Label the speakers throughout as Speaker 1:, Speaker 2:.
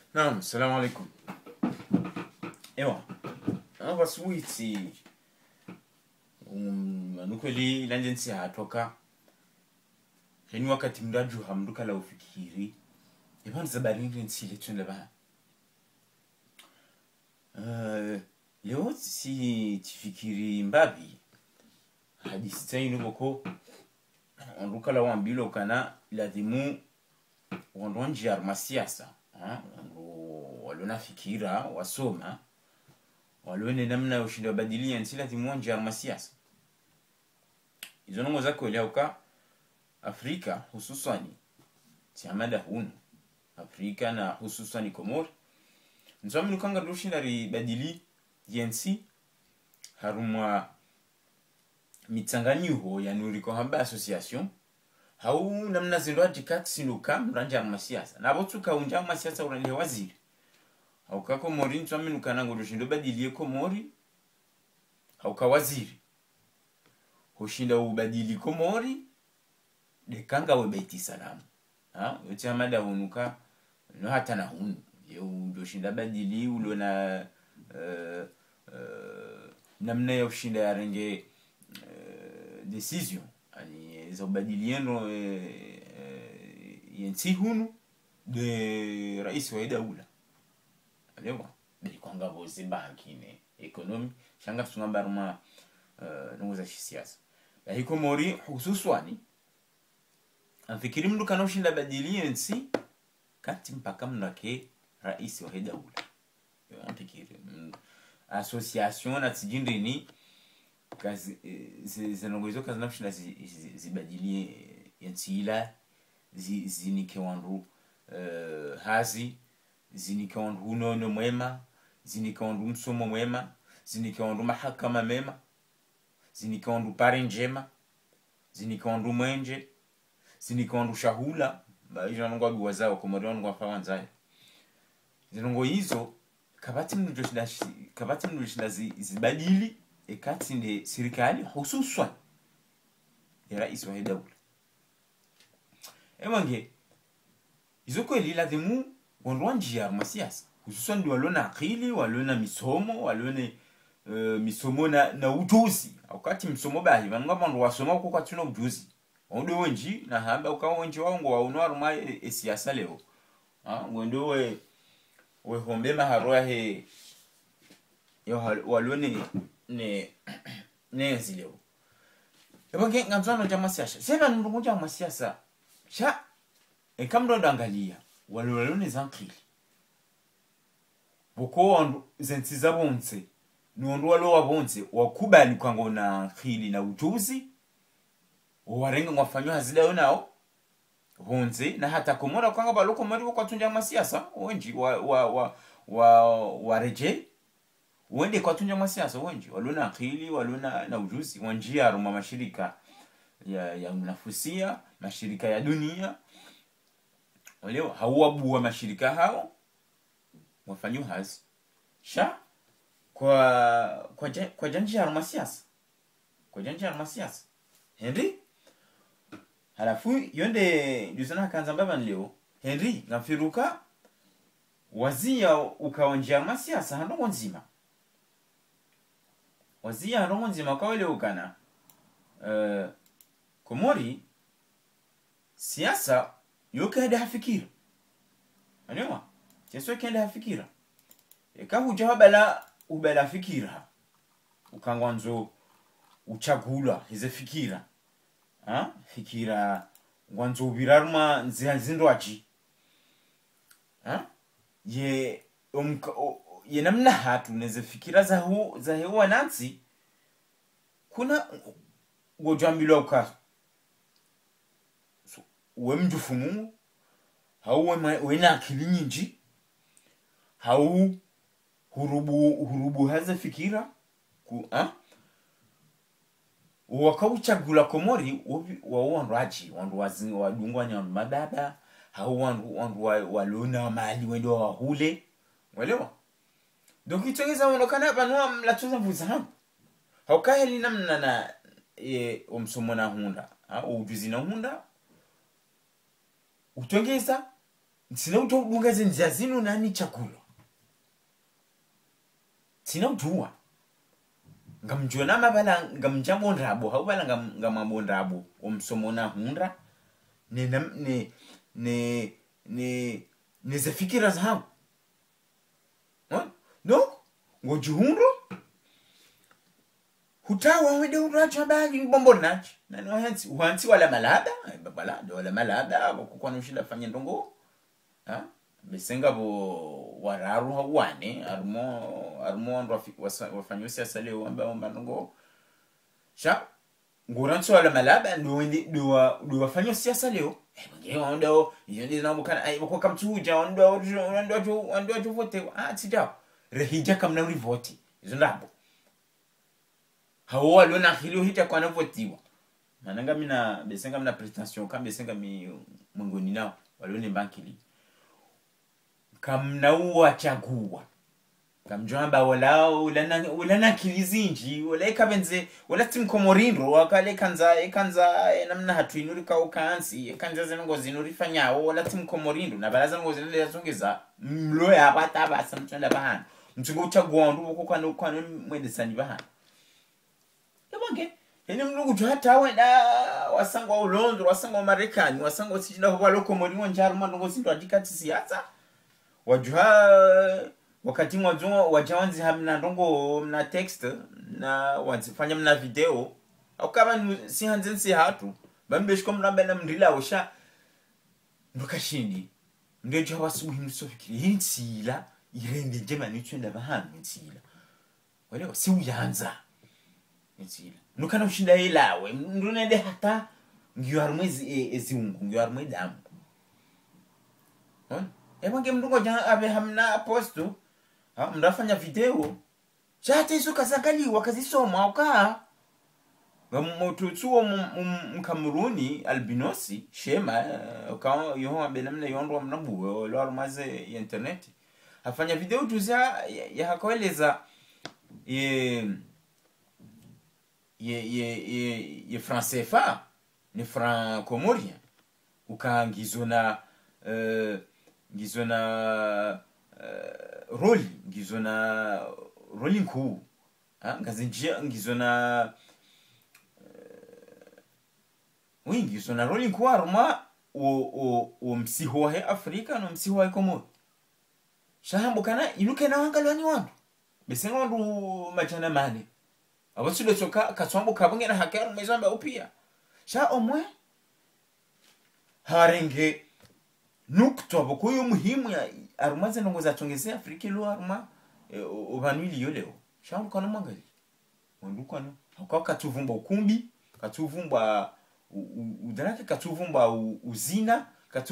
Speaker 1: نعم السلام عليكم. ايوا انا بسويتي nukweli lanjensi hatoka heni wakati mdaju hamduka la ufikiri ipan zabarini nsile tunle ba leo si tifikiri mbabi hadisi tainu boko onduka la wambilo kana lazimu wandonji armasiasa walona fikira wasoma walone namna ushinda badilia nsila timonja armasiasa izo nongo zako eleuka Afrika hususani tiamada hunu Afrika na hususani Komori nzami nukanga dushinda badili yensi harumwa mitanganyuho ya nuriko hamba association hau namna zindo ajikati sinuka mranja armasiasa na botuka unja armasiasa uranje waziri au kako Komori nzami nukanango dushinda badili Komori au ka waziri hushinda ubadili Komori dekanga webeti salamu yote amada hunuka no hata na hunu yoshinda badili ulona namna ya ushinda ya renge decision ani za ubadiliano yensi hunu de rais wa daula alewa bilikwanga bozi banki ne economy shanga tungamba ruma nunguza siasa ya hiko Komori hususwani afikiri mdu kana ushinda badili yensi kati mpaka mnake rais wa daula afikiri association na tijindini kazi zinongozo kazi nafshinda zibadili yensi ila zinike wandu hazi zinike wandu nono mwema zinike wandu msomo mwema zinike wandu mahakama mema zinike wandu pare njema zinike wandu mwenje zinike wandu shahula baija nongwa biwazao Komori nongwa fawanzaye zinongo hizo kabati mndu shinda zibadili ekati ndi serikali hususan ya rais wa daula ewange hizo kweli lazimu wandwanji ya armasiasa hususan ndi walona akili walona misomo walone misomo na ujuzi wakati misomo bahi vanwa vandu wasoma uko kwa tuna ujuzi ondo wenji na hamba ukawa wenji wangu waunwa ruma siasa leo ngondo we hombe maharwa he yo walone ne zileo ebange ngamzano jama siasa sema ndungu jama siasa sha ekamdo dangalia walone zankili boko wandu zentsiza bonse nondu walo wabonse wakubali kwango na khili na ujuzi warenga ngwafanywa hazida nao bonse na hata Komora kwanga balo Komori kwa tunja masiasa wenji wa reje wende kwa tunja masiasa wenji walona khili walona na ujuzi wanjia aruma mashirika ya mnafusia mashirika ya dunia waleo hawabuwa mashirika hao wafanywa hazi sha kwa janji ya armasiasa Henry halafu yonde jusana kanza mbaba leo Henry ngafiruka wazia ukawanja armasiasa handongo nzima wazia handongo nzima kwa leo kana Komori siasa yoke hadi hafikira aniwa siasa yoke hadi hafikira ekahu jawabala ubela fikira ukangwanzo uchagula hize fikira fikira ngwanzo biraruma nzindwaji ye ye namna hatu neze fikira za hewa nansi kuna gojambilo uka we mjufumu hau we na akili nyingi hau hurubu haza fikira wakauchagula Komori wandu aji wandu wazinga wadungwa nyandu madada hau wandu walona mali wendo wahule walewa donc itongeza wanokana banwa mlatuza mvuza haukaheli namna na omsomo na hunda ujuzi na hunda utongeza sina utobunga zenzazino nani chakula sina utuwa ngamjona mabala ngamjambo ndrabo haubala ngamambo ndrabo omsomona hundra ne zafikira zangu no ngojuhundo hutawa wede uracho bali bombo nachi nani wansi wala malada babalada wala malada kwa nushinda fanya ndongo besenga bo wararu hawane armo ndo wafanyusi asaleo amba ndongo sha nguranso wala malaba ndo wafanya siasa leo ngeo ndo yoni na mukana ai ko kamtuja ndo vote sija rehija kamna vote izo ndabo hawo alona hilo hita kwa na votiwa mananga mina besenga mina pretension kam besenga mi mungoni nao walone bankili kamna uwachagua kamjamba wala kilizinji wala kabenze wala timkomorindo wakale kanza namna hatuinuri ka ukansi kanza zengo zinuri fanyawo wala timkomorindo na baraza ngo zinele yazongeza mlo ya bata basa mtenda bahana mtungo uchagwandu uko kwa mwendesani bahana yabonge ene mlungu hata wenda wasangwa ulondo wasangwa Marekani wasangwa sijina ho lokomoringo njaruma ndongo sinto adikati siasa wajua wakati mwazo wajawanzi hamna ndongo mna text na wanzifanya mna video au kama si hanzensi hatu bambeshko mnambela mndila osha ndokashindi ndejo habasubuhi musofikiri yinsila irende njema nitwenda bahanu nsila wale si uyanza nsila nukana ushinda ilawe ndunende hata ngiyo harumwezi eziungu ngiyo harumwezi damu ebange mndungo jana abe hamna postu mndafanya video chate iso kazangaliwa kazisoma uka ngamututuo mkamuruni albinosi shema uka yoho abenamna yondwa mnabuwe lwa maze ya internet afanya video tuzia ya hakoeleza ye français fa ni franco-comorien uka ngizona roli nkuu ngazinjia ngizona ngizona roli nkuu aruma o msiho he Afrika no msiho he Komoro shahambo kana iluke na wangalwani wandu besenga wandu majana mane abasulo choka kaswambo kabongera hakera mezamba upia sha omwe harenge nukto bokuyo muhimu ya arumaze ndongo za tongezea Afrika lo aruma ubanwili yoleo shangu kana mwangali ondukana hakwa katuvumba ukumbi katuvumba udarake katuvumba uzina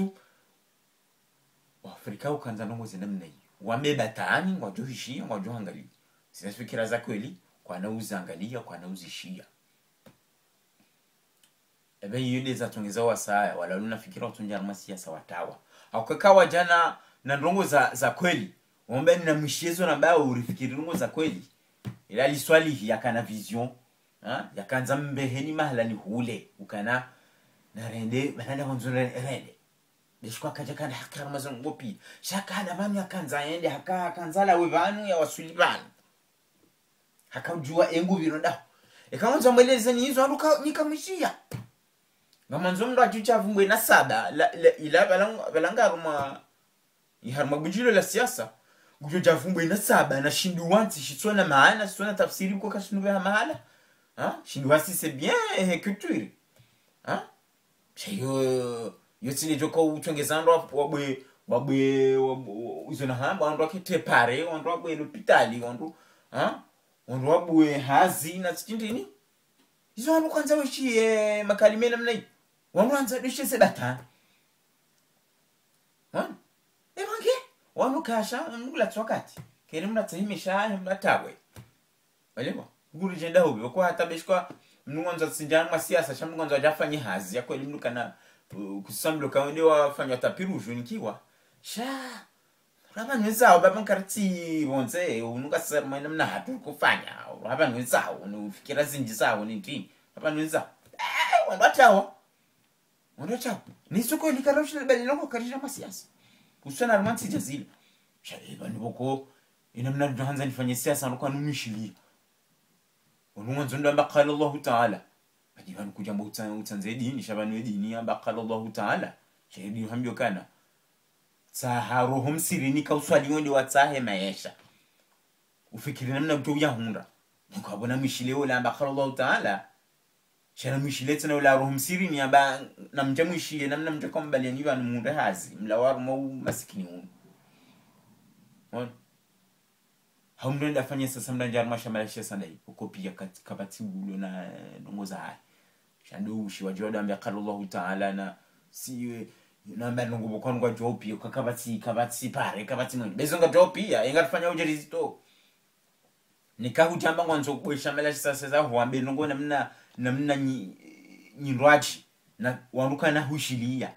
Speaker 1: Afrika ukanza ndongo zinamna hiyo wameba taani ngwajohishia ngwajohangali sinafikira za kweli kwa nauza angalia kwa nauzishia ebe yule za tongeza wasaya wala unafikira utunja siasa watawa akakawa jana na ndongo za kweli ombe na mshezo na mbao urifikiri ndongo za kweli ila liswali yakana vision yakanza mbeheni mahala ni hule ukana na rende banana wanzure rende bishwa kaja kana hakara mazongo pi shakana mami akanza ende akanzala webanu ya wasulibanu hakajua engu bironda ekaanza mbeleza ni hizo aruka nikamishia ngamanzo ndo achuchavumbwe na sada ila balanga ruma iharma bujilo la siasa gujojavumbwe na saba na shindu wanti shitsona maana sitsona tafsiri ko kashinube mahala shindu wasi c'est bien culture chayo yotini joko utongezando wabwe uzona hamba wandu akitepare wandu wabwe hospitali wandu wabwe hazi na tsindini izo wandu kwanza weshi makalime namna hii wandu anza dishe sebata ebange wandu kasha mngula twakati keri mnathimisha mnatawe walewa nguru jenda hobi kwa hata beshwa mngonza sinjana ma siasa shamngonza jafanye hazi ya kweli mnukana kusamlo kaende wafanya tapiruju nikiwa sha raba nwezao baba nkarti bonze unuka serma namna hatu kufanya raba nwezao unufikira zinji zao ni ndini raba nwezao wandatawa nisoko likarosha bali longo karira ma siasa usana almansi jazila shaiba niboko ina mna tuanza nifanye siasa ndo kwa numishilia wanunzo ndo amba qala Allah ta'ala bajiba kujamba utanze dini shabani dini amba qala Allah ta'ala shahidi hamjo kana saharuhum sirini kauswali wonde watsahe maisha ufikiri namna mtu yahunda nikabona mishile wala amba qala Allah ta'ala shana mishile tena wala ruhum sirini amba namjamwishie namna mtakombali ni bana munda hazi mlawar mau maskini on hamdo ndafanya sasa mdanja armasha maisha sandai ukopia kabati bulo na ngoza hai shando ushi wajoda amba qala Allah ta'ala na si na mbangu bokon kwa jopi kabati pare kabati mwe bezonga jopi ya ingafanya ujerizito nikahutamba ngwanzo kubwesha maisha sasa za huambe ngo namna nyirwaji na waruka na hushilia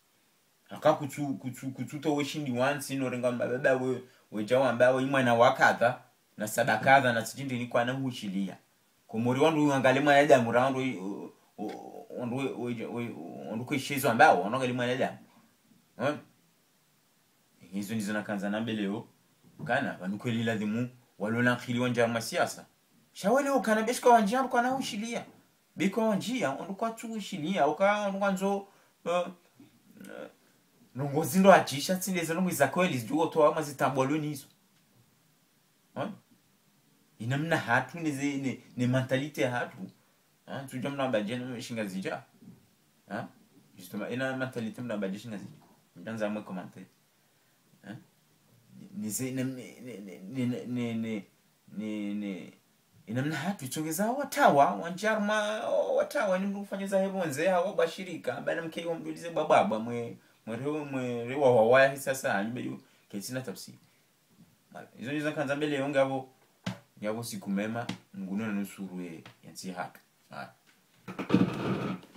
Speaker 1: akakututo weshindi wansi no renga baba we jawa ambao imwana wakadha na sadakadha na sijindi ni kwa na hushilia komori wandu uangale mwana damu round ondu kweshezo ambao onongali mwana damu hizo ndizo nakanza na mbeleo kana banukweli lazimu walola khili wanja masiasa shawale ukana beshika wanjia kwa na hushilia biko wanjia ondu kwa tu hushilia ukanzo nongozi ndo achisha tsindezo ngwiza kweli zijugo to ama zitamboloni hizo inamna hatu ne mentalite hatu tujamna bajeni shinga zija justement ina mentalite mna bajeni shinga zija mtanza mwe commenter ni inamna hatu tungeza watawa wanjarma watawa ni mfanyeza hebonze hawa bashirika bana mkei mdulize bababa mwe wa sasa nibeyo kesina tafsiri hizo ndizo kanza mbele yongabo yabo siku mema nguno na nusuru yansi hatu